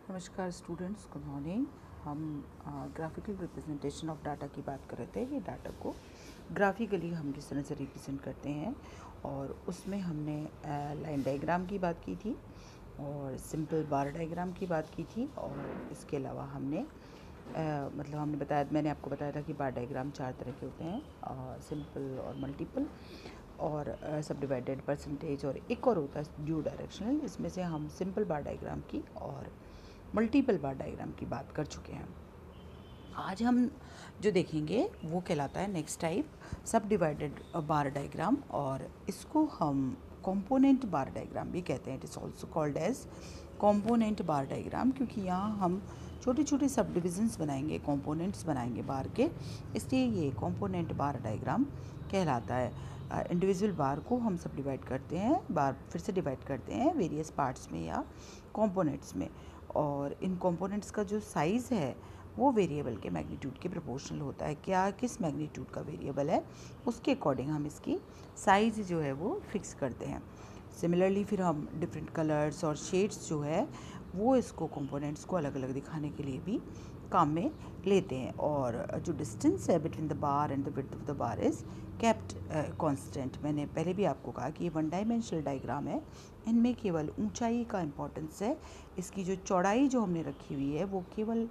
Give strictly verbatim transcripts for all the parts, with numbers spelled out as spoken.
नमस्कार students, good morning. हम graphical representation of data की बात कर रहे थे। ये डाटा को ग्राफिकली हम किस तरह से रिप्रेजेंट करते हैं, और उसमें हमने लाइन डायग्राम की बात की थी और सिंपल बार डायग्राम की बात की थी। और इसके अलावा हमने uh, मतलब हमने बताया मैंने आपको बताया था कि बार डायग्राम चार तरह के होते हैं, सिंपल और मल्टीपल और सब डिवाइडेड, परसेंटेज, और एक और होता है ड्यू डायरेक्शनल। इसमें से हम सिंपल बार डायग्राम की और मल्टीपल बार डायग्राम की बात कर चुके हैं। आज हम जो देखेंगे वो कहलाता है next type subdivided bar diagram, और इसको हम कंपोनेंट बार डायग्राम भी कहते हैं। It is also called as component bar diagram, क्योंकि यहाँ हम छोटे छोटे सब डिविजन्स बनाएंगे, कंपोनेंट्स बनाएंगे बार के, इसलिए ये कंपोनेंट बार डायग्राम कहलाता है। इंडिविजुअल uh, बार को हम सब डिवाइड करते हैं, बार फिर से डिवाइड करते हैं वेरियस पार्ट्स में या कंपोनेंट्स में, और इन कंपोनेंट्स का जो साइज़ है वो वेरिएबल के मैग्नीट्यूड के प्रोपोर्शनल होता है। क्या किस मैग्नीट्यूड का वेरिएबल है उसके अकॉर्डिंग हम इसकी साइज़ जो है वो फिक्स करते हैं। सिमिलरली फिर हम डिफरेंट कलर्स और शेड्स जो है वो इसको कंपोनेंट्स को अलग अलग दिखाने के लिए भी काम में लेते हैं। और जो डिस्टेंस है between the bar and the width of the bar is kept constant. मैंने पहले भी आपको कहा कि ये वन डायमेंशनल डायग्राम है, इनमें केवल ऊंचाई का इम्पोर्टेंस है। इसकी जो चौड़ाई जो हमने रखी हुई है वो केवल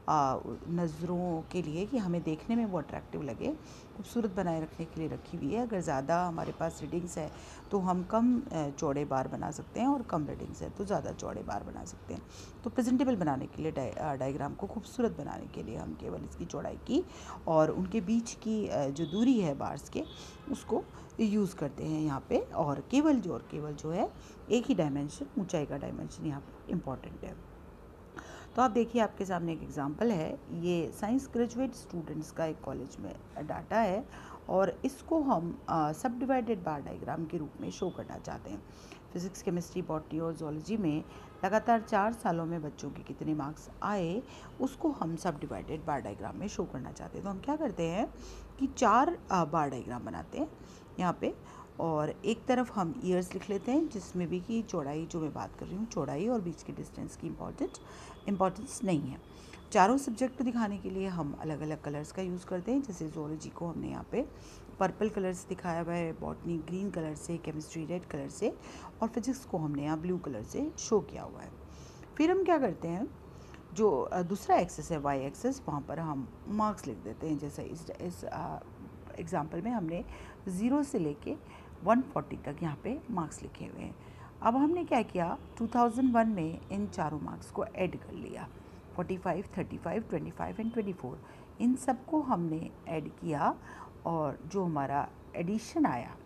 नज़रों के लिए, कि हमें देखने में वो अट्रैक्टिव लगे, खूबसूरत बनाए रखने के लिए रखी हुई है। अगर ज़्यादा हमारे पास रीडिंग्स है तो हम कम चौड़े बार बना सकते हैं, और कम रीडिंग्स है तो ज़्यादा चौड़े बार बना सकते हैं। तो प्रेजेंटेबल बनाने के लिए, डायग्राम को खूबसूरत बनाने के लिए हम केवल इसकी चौड़ाई की और उनके बीच की जो दूरी है बार्स के उसको यूज़ करते हैं यहाँ पे। और केवल जो और केवल जो है एक ही डायमेंशन, ऊंचाई का डायमेंशन यहाँ पे इम्पॉर्टेंट है। तो आप देखिए, आपके सामने एक एग्जांपल है। ये साइंस ग्रेजुएट स्टूडेंट्स का एक कॉलेज में डाटा है, और इसको हम सब डिवाइडेड बार डायग्राम के रूप में शो करना चाहते हैं। फिज़िक्स, केमिस्ट्री, बॉटनी और जूलॉजी में लगातार चार सालों में बच्चों के कितने मार्क्स आए उसको हम सब डिवाइडेड बार डायग्राम में शो करना चाहते हैं। तो हम क्या करते हैं कि चार बार डायग्राम बनाते हैं यहाँ पे, और एक तरफ हम ईयर्स लिख लेते हैं जिसमें भी कि चौड़ाई जो मैं बात कर रही हूँ, चौड़ाई और बीच के डिस्टेंस की इम्पोर्टेंट इम्पॉर्टेंस नहीं है। चारों सब्जेक्ट को दिखाने के लिए हम अलग अलग कलर्स का यूज़ करते हैं। जैसे जूलॉजी को हमने यहाँ पे पर्पल कलर से दिखाया हुआ है, बॉटनी ग्रीन कलर से, केमिस्ट्री रेड कलर से, और फिजिक्स को हमने यहाँ ब्लू कलर से शो किया हुआ है। फिर हम क्या करते हैं, जो दूसरा एक्सेस है वाई एक्सेस, वहाँ पर हम मार्क्स लिख देते हैं। जैसे इस इस एग्ज़ाम्पल में हमने ज़ीरो से लेके वन फोर्टी तक यहाँ पे मार्क्स लिखे हुए हैं। अब हमने क्या किया, टू थाउज़ेंड वन में इन चारों मार्क्स को ऐड कर लिया, forty five, thirty five, twenty five and twenty four, इन सबको हमने ऐड किया, और जो हमारा एडिशन आया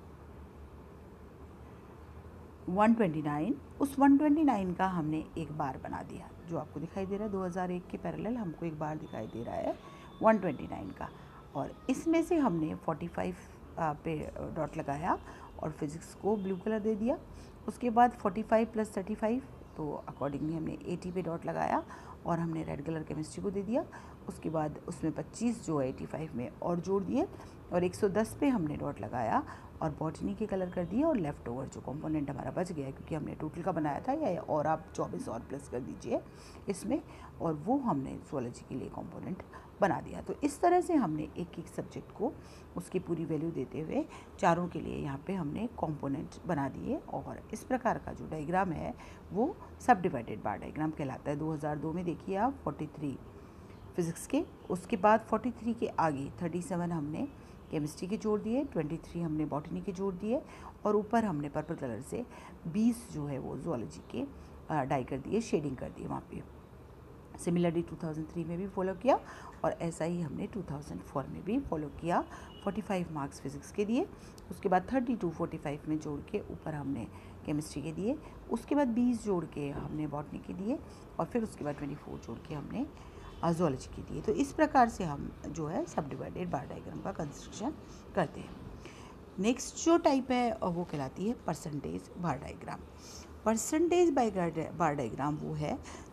वन ट्वेंटी नाइन, उस वन ट्वेंटी नाइन का हमने एक बार बना दिया, जो आपको दिखाई दे रहा है दो हज़ार एक के पैरेलल हमको एक बार दिखाई दे रहा है वन ट्वेंटी नाइन का। और इसमें से हमने फोर्टी फाइव पे डॉट लगाया और फिज़िक्स को ब्लू कलर दे दिया। उसके बाद forty five plus thirty five, तो अकॉर्डिंगली हमने एटी पे डॉट लगाया और हमने रेड कलर केमिस्ट्री को दे दिया। उसके बाद उसमें पच्चीस जो है एटी फाइव में और जोड़ दिए, और एक सौ दस पे हमने डॉट लगाया और बॉटनी के कलर कर दिए, और लेफ़्ट ओवर जो कंपोनेंट हमारा बच गया, क्योंकि हमने टोटल का बनाया था, या और आप चौबीस और प्लस कर दीजिए इसमें, और वो हमने जूलॉजी के लिए कंपोनेंट बना दिया। तो इस तरह से हमने एक एक सब्जेक्ट को उसकी पूरी वैल्यू देते हुए चारों के लिए यहाँ पे हमने कंपोनेंट बना दिए। और इस प्रकार का जो डायग्राम है वो सब डिवाइडेड बार डायग्राम कहलाता है। दो हज़ार दो में देखिए आप फोर्टी थ्री फिज़िक्स के, उसके बाद फोर्टी थ्री के आगे थर्टी सेवन हमने केमिस्ट्री के जोड़ दिए, ट्वेंटी थ्री हमने बॉटनी के जोड़ दिए, और ऊपर हमने पर्पल कलर से बीस जो है वो जूलॉजी के डाई कर दिए, शेडिंग कर दिए वहाँ पे। सिमिलरली टू थाउज़ेंड थ्री में भी फॉलो किया, और ऐसा ही हमने टू थाउज़ेंड फोर में भी फॉलो किया। फोर्टी फाइव मार्क्स फिज़िक्स के दिए, उसके बाद थर्टी टू फोर्टी फाइव में जोड़ के ऊपर हमने केमिस्ट्री के दिए, उसके बाद बीस जोड़ के हमने बॉटनी के दिए, और फिर उसके बाद ट्वेंटी फोर जोड़ के हमने जूलॉजी के दिए। तो इस प्रकार से हम जो है सब डिवाइडेड बार डायग्राम का कंस्ट्रक्शन करते हैं। नेक्स्ट जो टाइप है वो कहलाती है percentage bar diagram. Percentage bar diagram वो है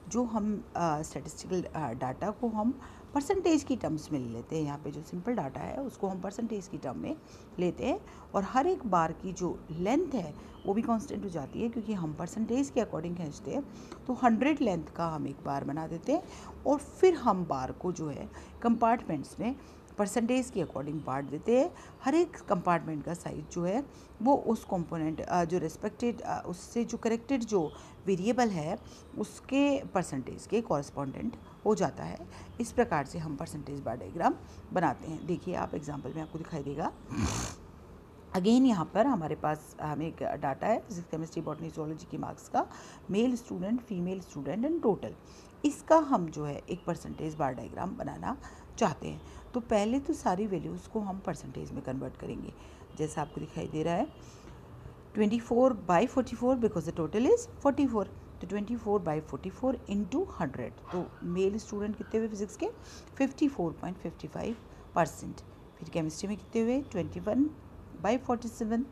जो हम स्टैटिस्टिकल डाटा को हम परसेंटेज की टर्म्स में ले लेते हैं। यहाँ पे जो सिंपल डाटा है उसको हम परसेंटेज की टर्म में लेते हैं और हर एक बार की जो लेंथ है वो भी कांस्टेंट हो जाती है, क्योंकि हम परसेंटेज के अकॉर्डिंग खींचते हैं। तो हंड्रेड लेंथ का हम एक बार बना देते हैं और फिर हम बार को जो है कंपार्टमेंट्स में परसेंटेज के अकॉर्डिंग बांट देते हैं। हर एक कंपार्टमेंट का साइज जो है वो उस कंपोनेंट जो रिस्पेक्टेड उससे जो करेक्टेड जो वेरिएबल है उसके परसेंटेज के कॉरस्पॉन्डेंट हो जाता है। इस प्रकार से हम परसेंटेज बार डायग्राम बनाते हैं। देखिए आप एग्जांपल में आपको दिखाई देगा। अगेन यहाँ पर हमारे पास हमें एक डाटा है फिजिक्स केमिस्ट्री बॉटनी जूलॉजी की मार्क्स का, male student, female student and total. इसका हम जो है एक परसेंटेज बार डायग्राम बनाना चाहते हैं। तो पहले तो सारी वैल्यूज़ को हम परसेंटेज में कन्वर्ट करेंगे। जैसा आपको दिखाई दे रहा है twenty four by forty four because the total is forty four. तो twenty four by forty four into hundred. तो मेल स्टूडेंट कितने हुए फिजिक्स के fifty four point fifty five percent. फिर केमिस्ट्री में कितने हुए twenty one by forty seven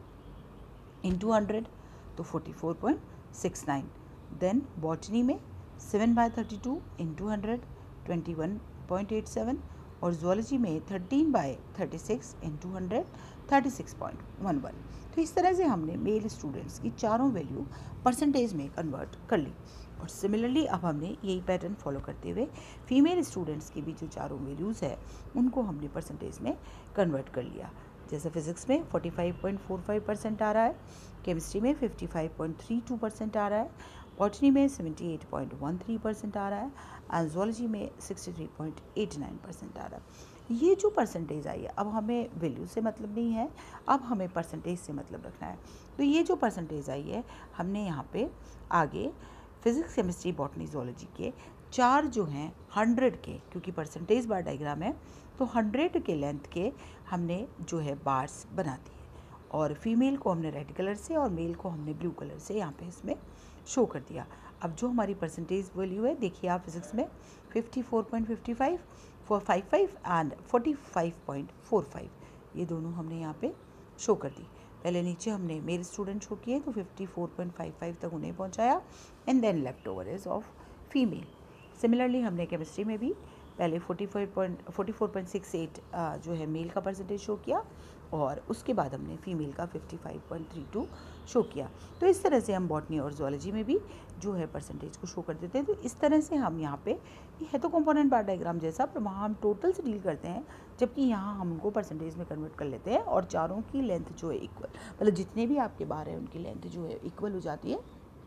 into hundred, तो forty four point six nine. Then botany में seven by thirty two into hundred, twenty one point eight seven. और zoology में thirteen by thirty six into hundred, thirty six point one one. तो इस तरह से हमने mail students की चारों वैल्यू परसेंटेज में कन्वर्ट कर ली। और सिमिलरली अब हमने यही पैटर्न फॉलो करते हुए फीमेल स्टूडेंट्स की भी जो चारों वैल्यूज़ है उनको हमने परसेंटेज में कन्वर्ट कर लिया। जैसे फिजिक्स में forty five point four five percent आ रहा है, केमिस्ट्री में fifty five point three two percent आ रहा है, बॉटनी में seventy eight point one three percent आ रहा है, एंड जूलॉजी में sixty three point eight nine percent आ रहा है। ये जो परसेंटेज आई है अब हमें वैल्यू से मतलब नहीं है, अब हमें परसेंटेज से मतलब रखना है। तो ये जो परसेंटेज आई है हमने यहाँ पे आगे फिजिक्स केमिस्ट्री बॉटनी जूलॉजी के चार जो हैं हंड्रेड के, क्योंकि परसेंटेज बार डायग्राम है तो हंड्रेड के लेंथ के हमने जो है बार्स बना दिए। और फीमेल को हमने रेड कलर से और मेल को हमने ब्लू कलर से यहाँ पे इसमें शो कर दिया। अब जो हमारी परसेंटेज वैल्यू है देखिए आप फिजिक्स में fifty four point fifty five, four five five and forty five point four five, ये दोनों हमने यहाँ पे शो कर दी। पहले नीचे हमने मेल स्टूडेंट शो किए तो fifty four point five five तक उन्हें पहुँचाया and then left over is of female. Similarly हमने केमिस्ट्री में भी पहले forty five point forty four point six eight जो है मेल का परसेंटेज शो किया और उसके बाद हमने फीमेल का fifty five point three two show किया। तो इस तरह से हम बॉटनी और जूलॉजी में भी जो है परसेंटेज को शो कर देते हैं। तो इस तरह से हम यहाँ पे ये है तो कंपोनेंट बार डायग्राम जैसा, पर वहाँ हम टोटल से डील करते हैं, जबकि यहाँ हम उनको परसेंटेज में कन्वर्ट कर लेते हैं और चारों की लेंथ जो है इक्वल, मतलब जितने भी आपके बार हैं उनकी लेंथ जो है इक्वल हो जाती है,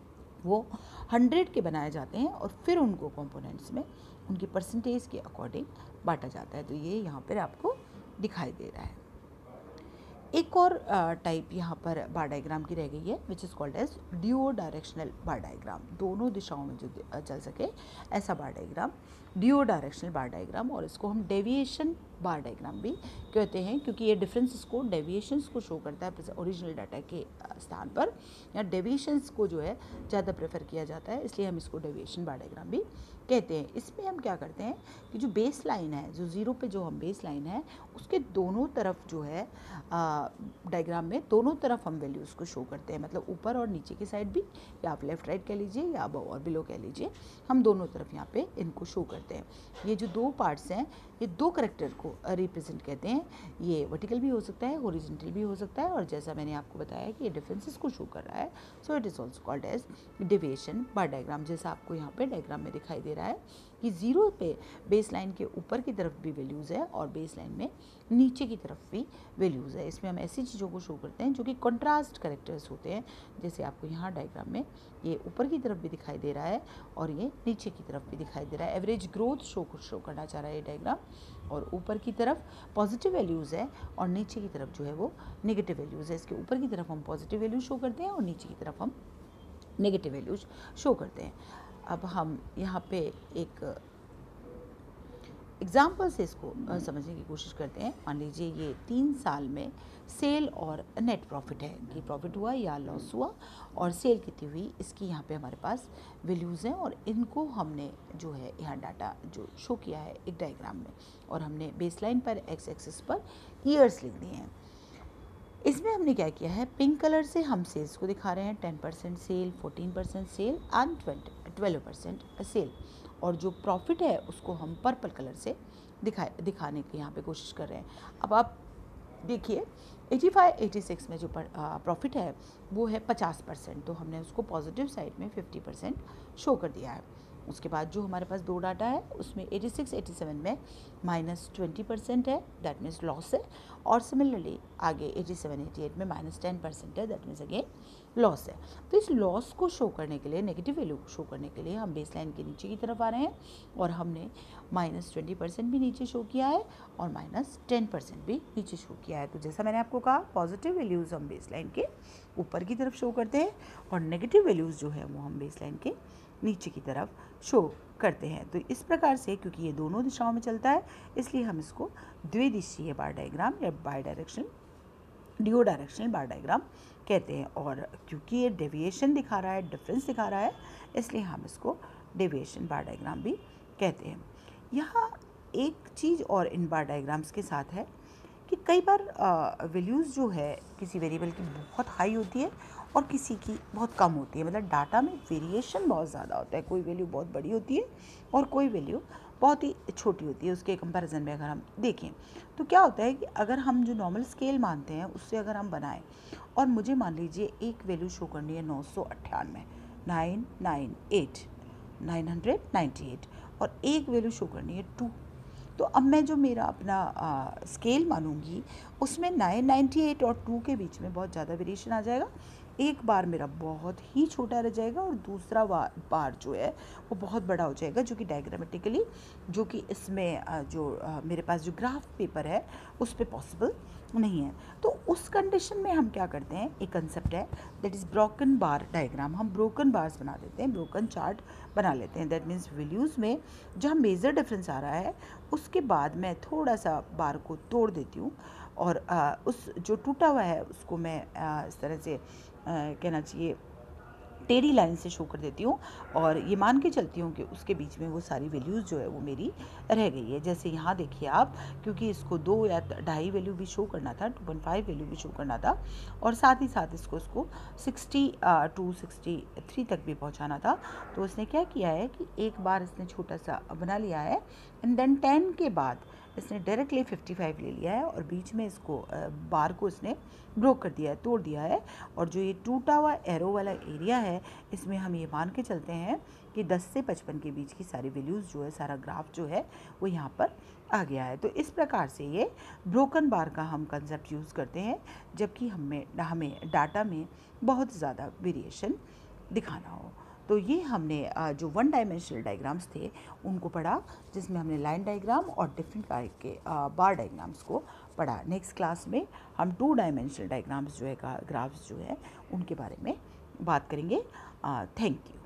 वो हंड्रेड के बनाए जाते हैं और फिर उनको कंपोनेंट्स में उनकी परसेंटेज के अकॉर्डिंग बांटा जाता है। तो ये यहाँ पर आपको दिखाई दे रहा है। एक और टाइप यहाँ पर बार डायग्राम की रह गई है which is called as duo directional bar diagram. दोनों दिशाओं में जो चल सके ऐसा bar diagram duo directional bar diagram, और इसको हम डेविएशन बार डायग्राम भी कहते हैं, क्योंकि ये डिफरेंसेस को डेविएशंस को शो करता है ओरिजिनल डाटा के स्थान पर, या डेविएशंस को जो है ज़्यादा प्रेफर किया जाता है, इसलिए हम इसको डेविएशन बार डायग्राम भी कहते हैं। इसमें हम क्या करते हैं कि जो बेस लाइन है, जो ज़ीरो पे जो हम बेस लाइन है उसके दोनों तरफ जो है डायग्राम में दोनों तरफ हम वैल्यूज़ को शो करते हैं, मतलब ऊपर और नीचे की साइड भी, या आप लेफ्ट राइट कह लीजिए या अबव और बिलो कह लीजिए, हम दोनों तरफ यहाँ पे इनको शो करते हैं। ये जो दो पार्ट्स हैं ये दो करेक्टर को रिप्रेजेंट कहते हैं। ये वर्टिकल भी हो सकता है, हॉरिजॉन्टल भी हो सकता है, और जैसा मैंने आपको बताया कि ये डिफरेंसेस को शो कर रहा है, so it is also called as deviation bar diagram. जैसा आपको यहाँ पे डायग्राम में दिखाई दे रहा है कि ज़ीरो पे बेस लाइन के ऊपर की तरफ भी वैल्यूज़ है और बेस लाइन में नीचे की तरफ भी वैल्यूज़ है। इसमें हम ऐसी चीज़ों को शो करते हैं जो कि कंट्रास्ट कैरेक्टर्स होते हैं, जैसे आपको यहाँ डायग्राम में ये ऊपर की तरफ भी दिखाई दे रहा है और ये नीचे की तरफ भी दिखाई दे रहा है। एवरेज ग्रोथ शो शो करना चाह रहा है ये डायग्राम, और ऊपर की तरफ पॉजिटिव वैल्यूज़ है और नीचे की तरफ जो है वो नेगेटिव वैल्यूज़ है। इसके ऊपर की तरफ हम पॉजिटिव वैल्यूज शो करते हैं और नीचे की तरफ हम नेगेटिव वैल्यूज शो करते हैं। अब हम यहाँ पे एक एग्जाम्पल से इसको समझने की कोशिश करते हैं। मान लीजिए ये तीन साल में सेल और नेट प्रॉफिट है कि प्रॉफिट हुआ या लॉस हुआ और सेल कितनी हुई, इसकी यहाँ पे हमारे पास वैल्यूज़ हैं और इनको हमने जो है यहाँ डाटा जो शो किया है एक डायग्राम में, और हमने बेसलाइन पर एक्स एक्सिस पर ईयर्स लिख दिए हैं। इसमें हमने क्या किया है, पिंक कलर से हम सेल्स को दिखा रहे हैं, ten percent sale, fourteen percent sale and twenty twelve percent sale, और जो प्रॉफिट है उसको हम पर्पल कलर से दिखा दिखाने की यहाँ पे कोशिश कर रहे हैं। अब आप देखिए पचासी, छियासी में जो प्रॉफिट है वो है पचास परसेंट, तो हमने उसको पॉजिटिव साइड में फिफ्टी परसेंट शो कर दिया है। उसके बाद जो हमारे पास दो डाटा है उसमें छियासी, सत्तासी में माइनस ट्वेंटी परसेंट है, दैट मीन्स लॉस है, और सिमिलरली आगे सत्तासी, अट्ठासी में माइनस टेन परसेंट है, दैट मीन्स अगेन लॉस है। तो इस लॉस को शो करने के लिए, नेगेटिव वैल्यू को शो करने के लिए हम बेस लाइन के नीचे की तरफ आ रहे हैं, और हमने माइनस ट्वेंटी परसेंट भी नीचे शो किया है और माइनस टेन परसेंट भी नीचे शो किया है। तो जैसा मैंने आपको कहा, पॉजिटिव वैल्यूज़ हम बेस लाइन के ऊपर की तरफ शो करते हैं और नेगेटिव वैल्यूज़ जो है वो हम बेस लाइन के नीचे की तरफ शो करते हैं। तो इस प्रकार से, क्योंकि ये दोनों दिशाओं में चलता है, इसलिए हम इसको द्विदिशीय बार डायग्राम या bidirectional duo directional bar diagram कहते हैं। और क्योंकि ये डेविएशन दिखा रहा है, डिफरेंस दिखा रहा है, इसलिए हम इसको डेविएशन बार डायग्राम भी कहते हैं। यहाँ एक चीज़ और इन बार डायग्राम्स के साथ है कि कई बार वैल्यूज़ जो है किसी वेरिएबल की बहुत हाई होती है और किसी की बहुत कम होती है, मतलब डाटा में वेरिएशन बहुत ज़्यादा होता है। कोई वैल्यू बहुत बड़ी होती है और कोई वैल्यू बहुत ही छोटी होती है। उसके कंपैरिजन में अगर हम देखें तो क्या होता है कि अगर हम जो नॉर्मल स्केल मानते हैं उससे अगर हम बनाएं, और मुझे मान लीजिए एक वैल्यू शो करनी है नौ सौ अट्ठानवे, nine nine eight nine hundred ninety eight, और एक वैल्यू शो करनी है टू, तो अब मैं जो मेरा अपना आ, स्केल मानूंगी उसमें नाइन नाइन्टी एट और टू के बीच में बहुत ज़्यादा वेरिएशन आ जाएगा। एक बार मेरा बहुत ही छोटा रह जाएगा और दूसरा बार बार जो है वो बहुत बड़ा हो जाएगा, जो कि डायग्रामेटिकली, जो कि इसमें आ, जो आ, मेरे पास जो ग्राफ पेपर है उस पर पॉसिबल नहीं है। तो उस कंडीशन में हम क्या करते हैं, एक कंसेप्ट है that is broken bar diagram. हम ब्रोकन बार्स बना देते हैं, ब्रोकन चार्ट बना लेते हैं। दैट मीन्स वैल्यूज़ में जहाँ मेजर डिफरेंस आ रहा है उसके बाद मैं थोड़ा सा बार को तोड़ देती हूँ, और आ, उस जो टूटा हुआ है उसको मैं आ, इस तरह से आ, कहना चाहिए टेढ़ी लाइन से शो कर देती हूँ, और ये मान के चलती हूँ कि उसके बीच में वो सारी वैल्यूज़ जो है वो मेरी रह गई है। जैसे यहाँ देखिए आप, क्योंकि इसको दो या ढाई वैल्यू भी शो करना था, टू पॉइंट फाइव वैल्यू भी शो करना था, और साथ ही साथ इसको इसको सिक्सटी टू सिक्सटी थ्री तक भी पहुँचाना था। तो उसने क्या किया है कि एक बार इसने छोटा सा बना लिया है, एंड देन टेन के बाद इसने डायरेक्टली फिफ्टी फाइव ले लिया है, और बीच में इसको बार को इसने ब्रोक कर दिया है, तोड़ दिया है। और जो ये टूटा हुआ एरो वाला एरिया है, इसमें हम ये मान के चलते हैं कि दस से पचपन के बीच की सारी वैल्यूज़ जो है, सारा ग्राफ जो है वो यहाँ पर आ गया है। तो इस प्रकार से ये ब्रोकन बार का हम कंसेप्ट यूज़ करते हैं जबकि हमें हमें डाटा में बहुत ज़्यादा वेरिएशन दिखाना हो। तो ये हमने जो वन डायमेंशनल डायग्राम्स थे उनको पढ़ा, जिसमें हमने लाइन डायग्राम और डिफरेंट टाइप के बार डायग्राम्स को पढ़ा। नेक्स्ट क्लास में हम टू डायमेंशनल डायग्राम्स जो है, ग्राफ्स जो है, उनके बारे में बात करेंगे। Thank you.